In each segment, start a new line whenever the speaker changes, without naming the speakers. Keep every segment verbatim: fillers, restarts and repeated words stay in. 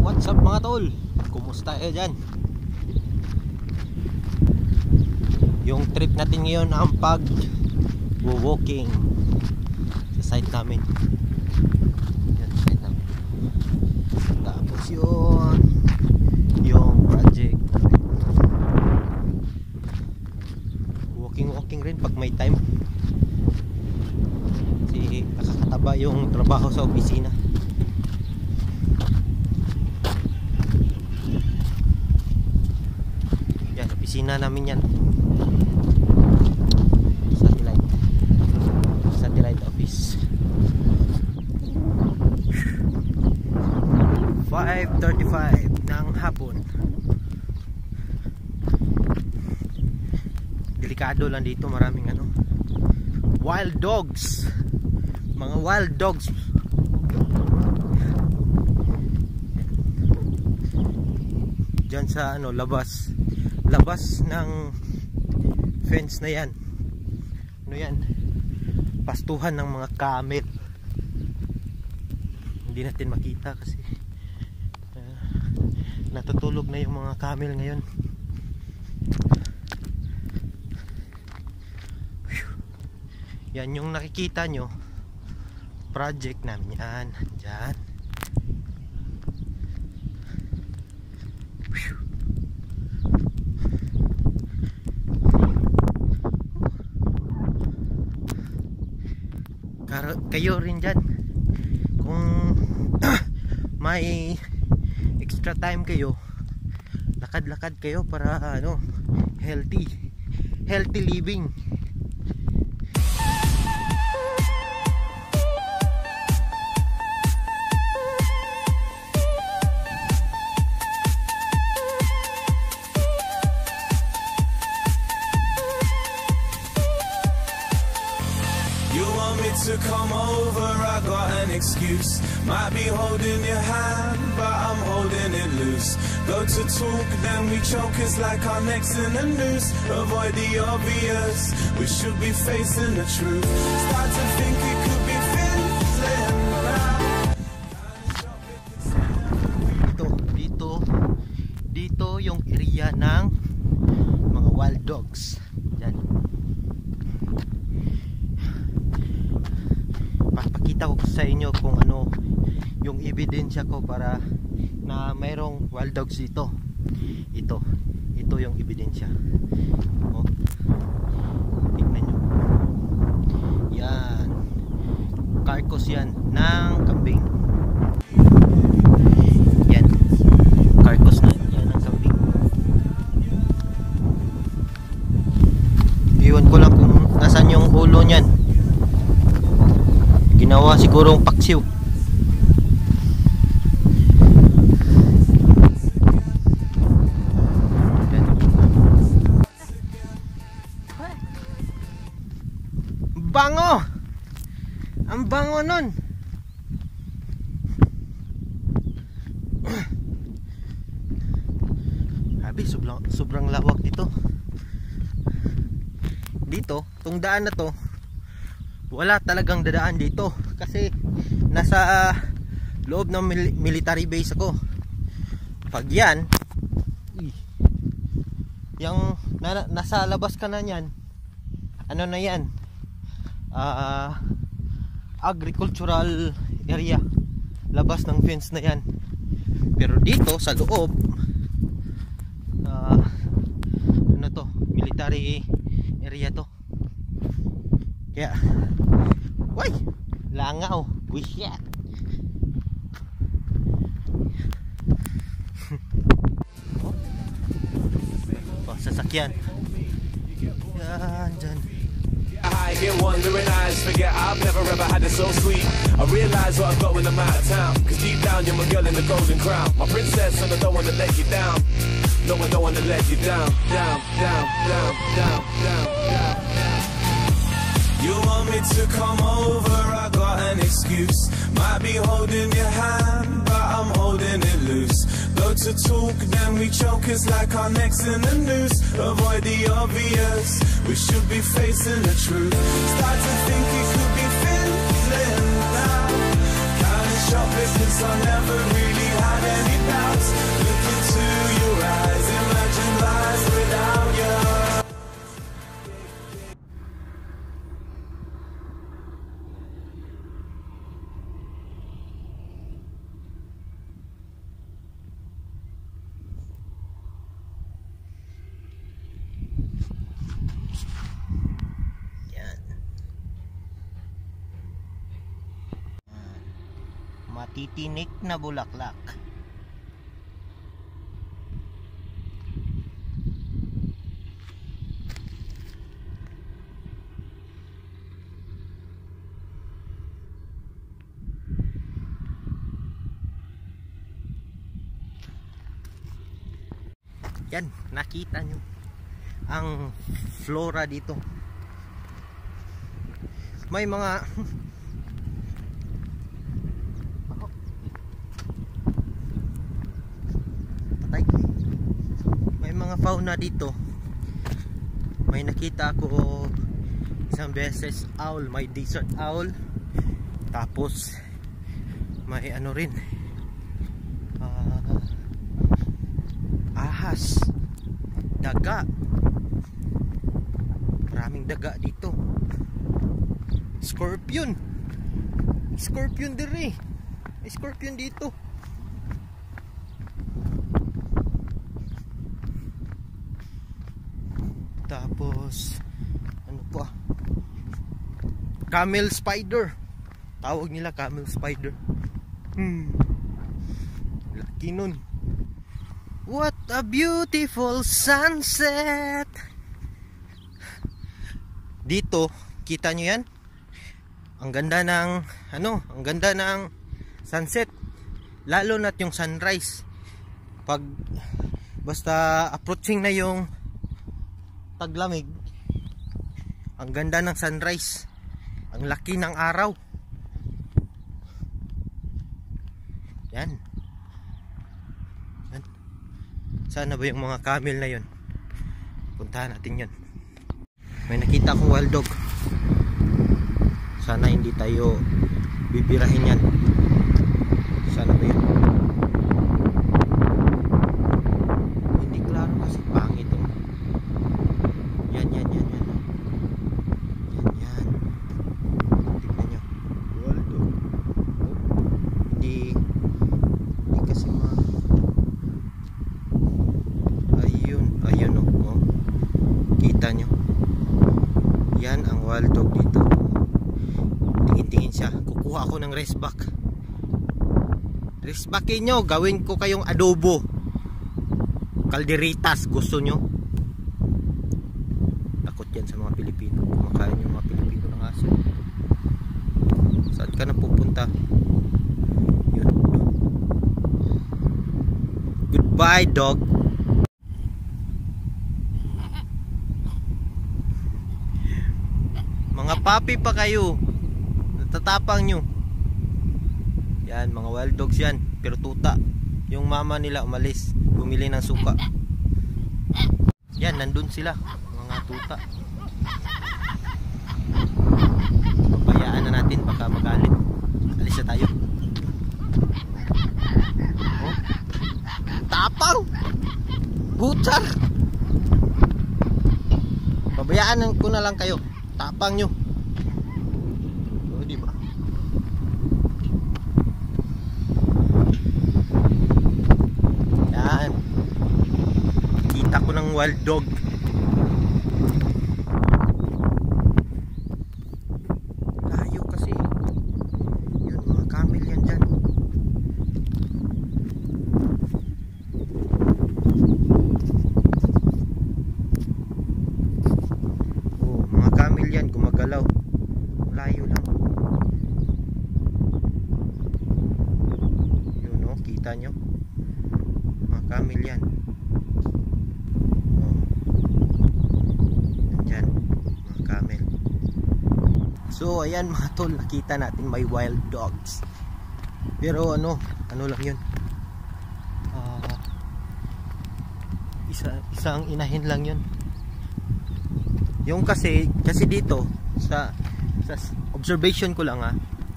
What's up mga tol? Kumusta kayo dyan? Yung trip natin ngayon ang pag walking sa site namin. Yan, site namin. Tapos yun yung project. Walking walking rin pag may time. Kasi nakakataba yung trabaho sa opisina. Opisina namin yan. Satellite Satellite office. five thirty-five ng hapon. Delikado lang dito, maraming ano, wild dogs. Mga wild dogs. Diyan sa ano, labas labas ng fence na yan. Ano yan? Pastuhan ng mga camel. Hindi natin makita kasi uh, natutulog na yung mga camel ngayon. Yan yung nakikita nyo, project namin yan. Diyan. Kayo rin dyan, kung may extra time kayo, lakad-lakad kayo para ano, healthy healthy living.
To come over, I got an excuse. Might be holding your hand, but I'm holding it loose. Go to talk, then we choke. It's like our necks in a noose. Avoid the obvious, we should be facing the truth. Start to think it could be fizzling now.
Dito, dito, dito yung area ng mga wild dogs. Yan. Papakita ko sa inyo kung ano yung ebidensya ko para na mayroong wild dogs dito. Ito, ito yung ebidensya. Oh. Tingnan nyo. Yan. Carcass yan ng kambing. Yan. Carcass na yan ng kambing. Iwan ko lang kung nasan yung ulo nyan. Ginawa sigurong paksiw. Bango! Ang bango nun. Sabi, sobrang, sobrang lawak dito. Dito, tong daan na to, wala talagang dadaan dito kasi nasa uh, loob ng mil military base ako. Pag yan, uy, yung na nasa labas ka na yan, ano na yan, uh, agricultural area, labas ng fence na yan. Pero dito sa loob, uh, ano to, military area to. Kaya, way, langaw, busyat. Oh, sasakyan. Yan, dyan.
I get wandering eyes, forget I've never ever had it so sweet. I realize what I've got when I'm out of town, cause deep down you're my girl in the golden crown. My princess and I don't wanna let you down. No, I don't wanna let you down. Down, down, down, down, down, down. You want me to come over, I got an excuse. Might be holding your hand, but I'm holding it loose. Go to talk, then we choke. It's like our necks in a noose. Avoid the obvious, we should be facing the truth. Start to think it could be fizzling now. Counting shopping since I never really had any doubt.
titinik na bulaklak. Yan, nakita nyo ang flora dito. May mga patay. May mga fauna dito. May nakita ako isang beses owl, may desert owl. Tapos may ano rin, uh, ahas, daga. Maraming daga dito. Scorpion. Scorpion dire. May scorpion dito. Tapos ano pa? Camel spider. Tawag nila camel spider. Hmm. Laki nun. What a beautiful sunset. Dito, kita nyo yan? Ang ganda ng ano, ang ganda ng sunset. Lalo na't yung sunrise. Pag basta approaching na yung taglamig, ang ganda ng sunrise. Ang laki ng araw. Yan. Yan. Sana ba yung mga camel na yun? Puntahan natin yun. May nakita akong wild dog. Sana hindi tayo bibirahin yan. Sana ba yun? Hindi klaro kasi pangit oh. Yan, yan, yan, yan. Yan, yan. Tignan nyo. Wild dog. Oh. Hindi Hindi kasi ma Ayun, ayun oh. Oh. Kita nyo. Yan ang wild dog dito. Tingin-tingin siya. Kukuha ako ng restback. Restbackin nyo. Gawin ko kayong adobo. Kalderitas. Gusto nyo? Takot yan sa mga Pilipino. Kumakain yung mga Pilipino ng aso. Saan ka na pupunta? Yun. Goodbye dog. Mga papi pa kayo. Natatapang nyo. Yan, mga wild dogs yan. Pero tuta. Yung mama nila umalis. Bumili ng suka. Yan, nandun sila. Mga tuta. Pabayaan na natin. Baka magalit. Alis na tayo. Oh. Tapang! Butar! Pabayaan ko na lang kayo. Tapang nyo. O, diba? Yan. Kita ko ng wild dog. Layo kasi. Yun, mga camel yan dyan. Yan, gumagalaw. Layo lang. Yun o, kita nyo. Mga camel yan. Oh. Nandyan, mga camel. So, ayan mga tol, nakita natin may wild dogs. Pero ano, ano lang yun. Uh, isa, isang inahin lang yun. Yung kasi, kasi dito sa, sa observation ko lang ha,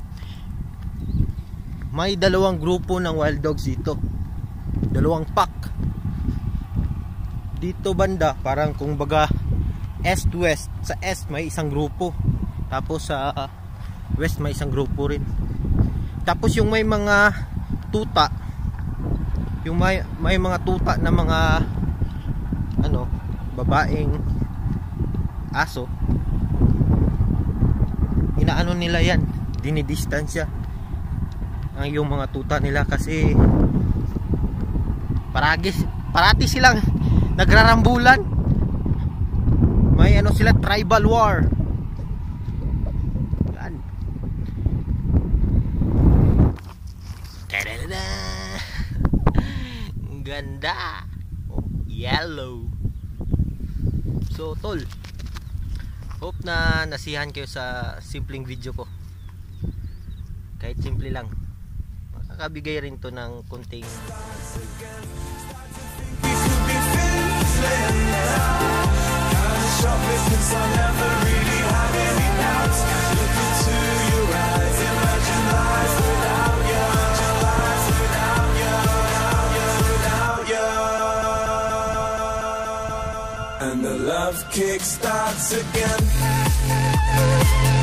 may dalawang grupo ng wild dogs dito. Dalawang pack. Dito banda, parang kung baga east west. Sa east may isang grupo. Tapos sa west may isang grupo rin. Tapos yung may mga tuta, yung may, may mga tuta na mga ano, babaeng aso, inaano nila yan, dinidistansya. ang yung mga tuta nila kasi paragis, parati silang nagrarambulan. May ano sila, tribal war. Yan. Tadada! Ganda. Oh, yellow. So tol, hope na nasihan kayo sa simpleng video ko. Kahit simple lang, makakabigay rin to ng kunting
and the love kick starts again.